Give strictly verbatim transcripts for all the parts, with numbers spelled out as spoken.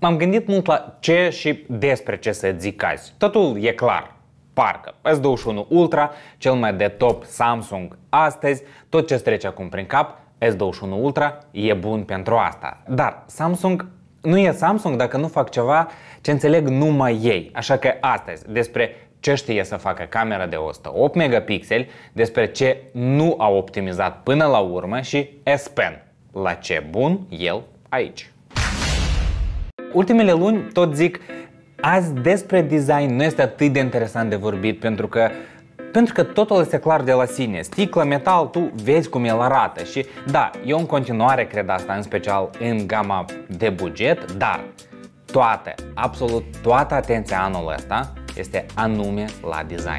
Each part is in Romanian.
M-am gândit mult la ce și despre ce să zic azi. Totul e clar. Parcă S douăzeci și unu Ultra, cel mai de top Samsung astăzi, tot ce trece acum prin cap, S douăzeci și unu Ultra e bun pentru asta. Dar Samsung nu e Samsung dacă nu fac ceva ce înțeleg numai ei. Așa că astăzi despre ce știe să facă camera de o sută opt megapixeli, despre ce nu au optimizat până la urmă și S Pen. La ce bun el aici. Ultimele luni tot zic, azi despre design nu este atât de interesant de vorbit pentru că Pentru că totul este clar de la sine. Sticlă, metal, tu vezi cum el arată și da, eu în continuare cred asta, în special în gama de buget, dar toată, absolut toată atenția anul ăsta este anume la design.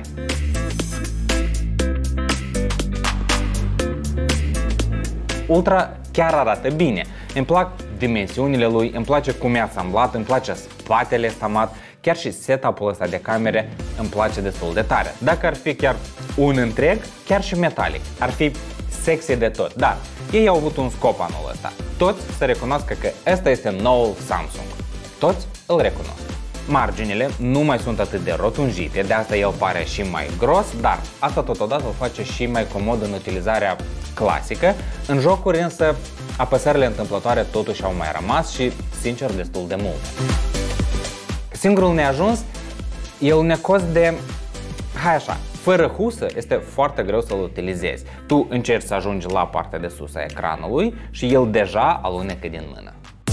Ultra chiar arată bine. Îmi plac dimensiunile lui, îmi place cum e asamblat, îmi place spatele stamat, chiar și setup-ul ăsta de camere îmi place destul de tare. Dacă ar fi chiar un întreg, chiar și metalic, ar fi sexy de tot. Dar ei au avut un scop anul ăsta. Toți să recunoască că ăsta este noul Samsung. Toți îl recunosc. Marginile nu mai sunt atât de rotunjite, de asta el pare și mai gros, dar asta totodată îl face și mai comod în utilizarea clasică. În jocuri însă apăsările întâmplătoare totuși au mai rămas și, sincer, destul de mult. Singurul neajuns e un necos de, hai așa, fără husă este foarte greu să-l utilizezi. Tu încerci să ajungi la partea de sus a ecranului și el deja alunecă din mână.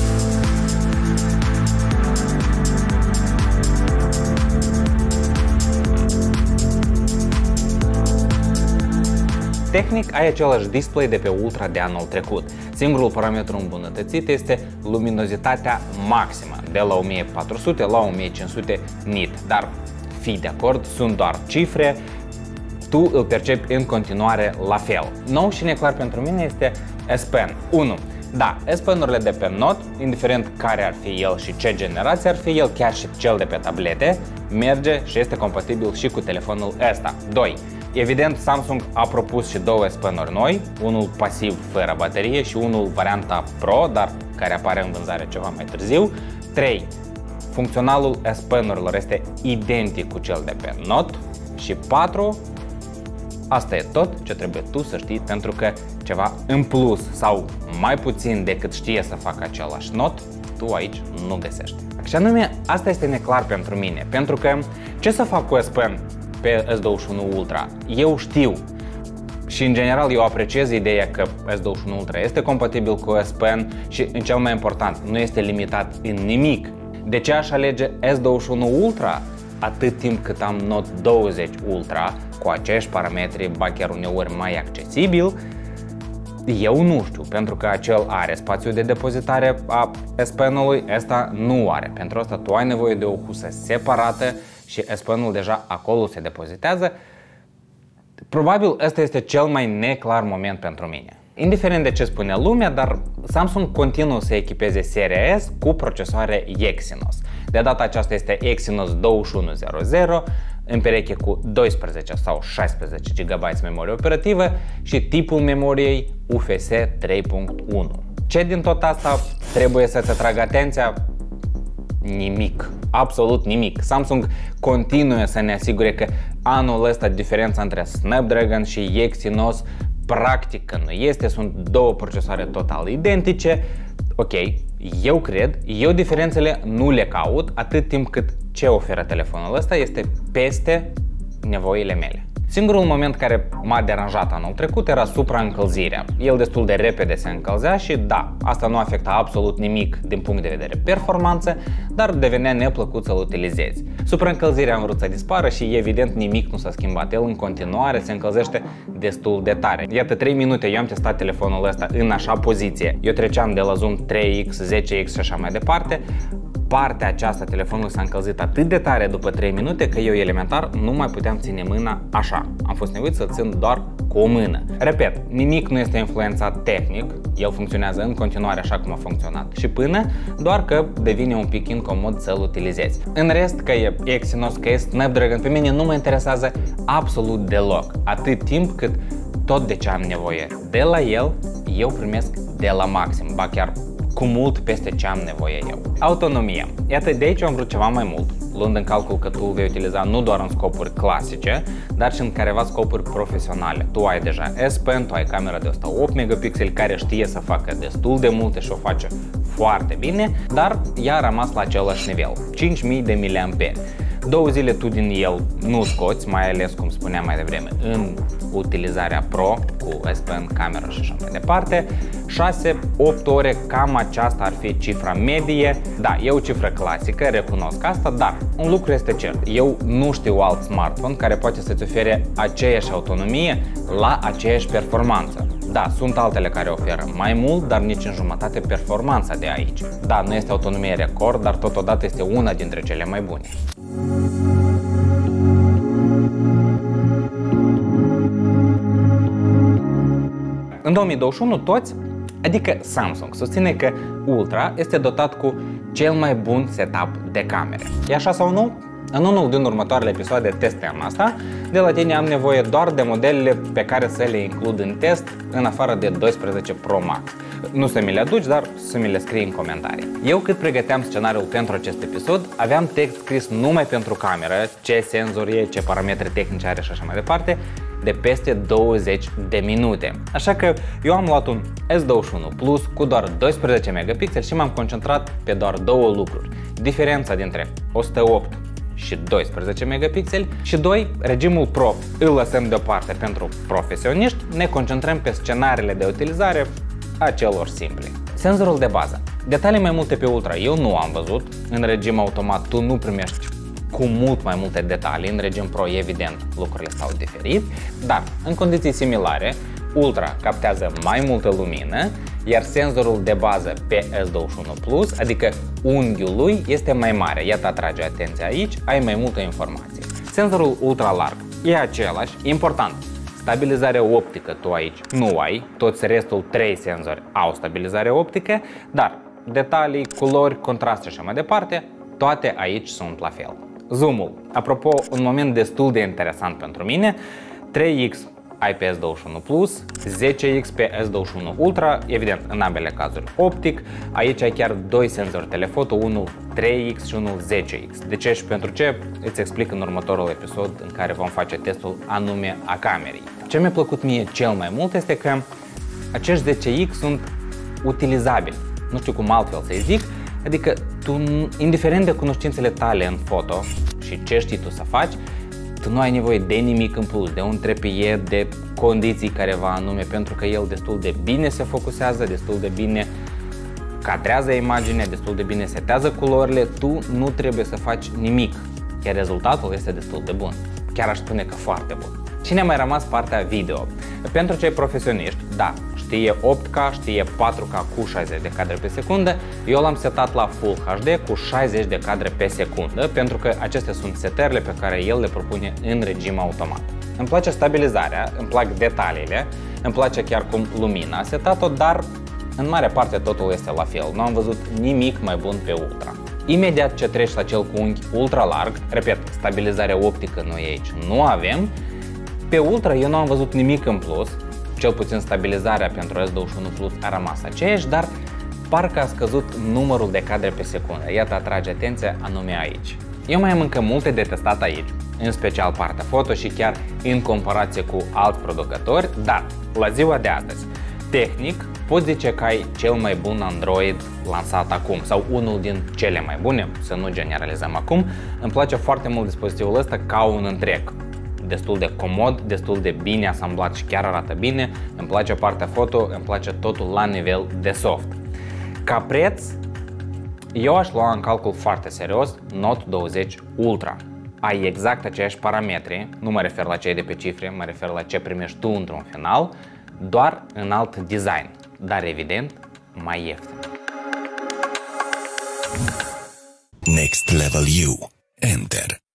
Tehnic ai același display de pe Ultra de anul trecut. Singurul parametru îmbunătățit este luminozitatea maximă, de la o mie patru sute la o mie cinci sute nit. Dar fii de acord, sunt doar cifre, tu îl percepi în continuare la fel. Nou și neclar pentru mine este S Pen unu. Da, S Pen-urile de pe Note, indiferent care ar fi el și ce generație ar fi el, chiar și cel de pe tablete, merge și este compatibil și cu telefonul ăsta. doi. Evident, Samsung a propus și două S Pen-uri noi, unul pasiv fără baterie și unul varianta Pro, dar care apare în vânzare ceva mai târziu. trei. Funcționalul S Pen-urilor este identic cu cel de pe Note. Și patru. Asta e tot ce trebuie tu să știi, pentru că ceva în plus sau mai puțin decât știe să facă același Note, tu aici nu găsești. Și anume, asta este neclar pentru mine, pentru că ce să fac cu S Pen pe S douăzeci și unu Ultra? Eu știu și în general eu apreciez ideea că S douăzeci și unu Ultra este compatibil cu S Pen și, în cel mai important, nu este limitat în nimic. De ce aș alege S douăzeci și unu Ultra atât timp cât am Note douăzeci Ultra cu acești parametri, ba chiar uneori mai accesibil? Eu nu știu, pentru că acel are spațiu de depozitare a S Pen-ului, ăsta nu are. Pentru asta tu ai nevoie de o husă separată și S Pen-ul deja acolo se depozitează. Probabil ăsta este cel mai neclar moment pentru mine. Indiferent de ce spune lumea, dar Samsung continuă să echipeze seria S cu procesoare Exynos. De data aceasta este Exynos douăzeci și unu zero zero, în pereche cu doisprezece sau șaisprezece gigabyte memorie operativă și tipul memoriei U F S trei punct unu. Ce din tot asta trebuie să-ți atragă atenția? Nimic. Absolut nimic. Samsung continuă să ne asigure că anul ăsta diferența între Snapdragon și Exynos practic că nu este, sunt două procesoare total identice. Ok, eu cred, eu diferențele nu le caut atât timp cât ce oferă telefonul ăsta este peste nevoile mele. Singurul moment care m-a deranjat anul trecut era supraîncălzirea. El destul de repede se încălzea și da, asta nu afecta absolut nimic din punct de vedere performanță, dar devenea neplăcut să-l utilizezi. Supraîncălzirea am vrut să dispară și evident nimic nu s-a schimbat. El în continuare se încălzește destul de tare. Iată, trei minute eu am testat telefonul ăsta în așa poziție. Eu treceam de la zoom trei X, zece X și așa mai departe. Partea aceasta telefonul s-a încălzit atât de tare după trei minute că eu elementar nu mai puteam ține mâna așa. Am fost nevoit să țin doar cu o mână. Repet, nimic nu este influențat tehnic, el funcționează în continuare așa cum a funcționat și până, doar că devine un pic incomod să-l utilizezi. În rest, că e Exynos, că e Snapdragon, pe mine nu mă interesează absolut deloc, atât timp cât tot de ce am nevoie de la el, eu primesc de la maxim, ba chiar cu mult peste ce am nevoie eu. Autonomia. Iată, de aici am vrut ceva mai mult, luând în calcul că tu vei utiliza nu doar în scopuri clasice, dar și în careva scopuri profesionale. Tu ai deja S Pen, tu ai camera de o sută opt megapixeli care știe să facă destul de multe și o face foarte bine, dar ea a rămas la același nivel, cinci mii de miliamperi. Două zile tu din el nu scoți, mai ales, cum spuneam mai devreme, în utilizarea Pro cu S Pen, camera și așa mai departe. șase opt ore, cam aceasta ar fi cifra medie. Da, e o cifră clasică, recunosc asta, dar un lucru este cert. Eu nu știu alt smartphone care poate să-ți ofere aceeași autonomie la aceeași performanță. Da, sunt altele care oferă mai mult, dar nici în jumătate performanța de aici. Da, nu este autonomie record, dar totodată este una dintre cele mai bune. În două mii douăzeci și unu toți, adică Samsung, susține că Ultra este dotat cu cel mai bun setup de camere. E așa sau nu? În unul din următoarele episoade testăm asta. De la tine am nevoie doar de modelele pe care să le includ în test, în afară de doisprezece Pro Max. Nu să mi le aduci, dar să mi le scrii în comentarii. Eu cât pregăteam scenariul pentru acest episod, aveam text scris numai pentru cameră, ce senzor e, ce parametri tehnice are și așa mai departe, de peste douăzeci de minute. Așa că eu am luat un S douăzeci și unu Plus cu doar doisprezece megapixeli și m-am concentrat pe doar două lucruri. Diferența dintre o sută opt și doisprezece megapixeli și doi, regimul Pro îl lăsăm deoparte pentru profesioniști, ne concentrăm pe scenariile de utilizare a celor simpli. Senzorul de bază. Detalii mai multe pe Ultra eu nu am văzut. În regim automat tu nu primești cu mult mai multe detalii. În regim Pro, evident, lucrurile stau diferit, dar în condiții similare, Ultra captează mai multă lumină, iar senzorul de bază pe S douăzeci și unu Plus, adică unghiul lui, este mai mare. Iată, atrage atenția aici, ai mai multă informație. Senzorul ultra larg e același, important. Stabilizare optică tu aici nu ai, toți restul trei senzori au stabilizare optică, dar detalii, culori, contrast și așa mai departe, toate aici sunt la fel. Zoom-ul, apropo, un moment destul de interesant pentru mine, trei X ai pe S douăzeci și unu Plus, zece X pe S douăzeci și unu Ultra, evident în ambele cazuri optic, aici ai chiar doi senzori telefoto, unul trei X și unul zece X. De ce și pentru ce? Îți explic în următorul episod în care vom face testul anume a camerei. Ce mi-a plăcut mie cel mai mult este că acești zece X sunt utilizabili, nu știu cum altfel să-i zic, adică tu, indiferent de cunoștințele tale în foto și ce știi tu să faci, tu nu ai nevoie de nimic în plus, de un trepied, de condiții careva anume, pentru că el destul de bine se focusează, destul de bine cadrează imaginea, destul de bine setează culorile, tu nu trebuie să faci nimic, iar rezultatul este destul de bun. Chiar aș spune că foarte bun. Și ne-a mai rămas partea video. Pentru cei profesioniști, da, știe opt K, știe patru K cu șaizeci de cadre pe secundă, eu l-am setat la Full H D cu șaizeci de cadre pe secundă, pentru că acestea sunt setările pe care el le propune în regim automat. Îmi place stabilizarea, îmi plac detaliile, îmi place chiar cum lumina setat-o, dar în mare parte totul este la fel, nu am văzut nimic mai bun pe Ultra. Imediat ce treci la cel cu unghi ultra larg, repet, stabilizarea optică noi aici nu avem, pe Ultra eu nu am văzut nimic în plus, cel puțin stabilizarea pentru S douăzeci și unu Plus a rămas aceeași, dar parcă a scăzut numărul de cadre pe secundă. Iată, atrage atenția anume aici. Eu mai am încă multe de testat aici, în special partea foto și chiar în comparație cu alți producători, dar la ziua de astăzi, tehnic, pot zice că ai cel mai bun Android lansat acum sau unul din cele mai bune, să nu generalizăm acum. Îmi place foarte mult dispozitivul ăsta ca un întreg. Destul de comod, destul de bine asamblat și chiar arată bine, îmi place partea foto, îmi place totul la nivel de soft. Ca preț, eu aș lua în calcul foarte serios Note douăzeci Ultra. Ai exact aceiași parametri, nu mă refer la cei de pe cifre, mă refer la ce primești tu într-un final, doar în alt design, dar evident mai ieftin. Next Level U. Enter.